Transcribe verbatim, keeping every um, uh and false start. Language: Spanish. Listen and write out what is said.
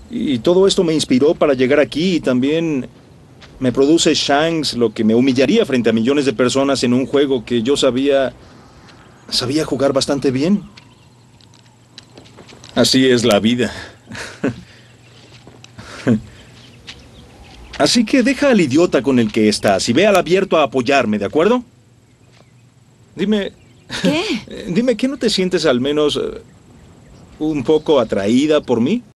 Y todo esto me inspiró para llegar aquí y también me produce Shanks, lo que me humillaría frente a millones de personas en un juego que yo sabía, sabía jugar bastante bien. Así es la vida. Así que deja al idiota con el que estás y ve al abierto a apoyarme, ¿de acuerdo? Dime, ¿Qué? dime, ¿qué no te sientes al menos eh, un poco atraída por mí?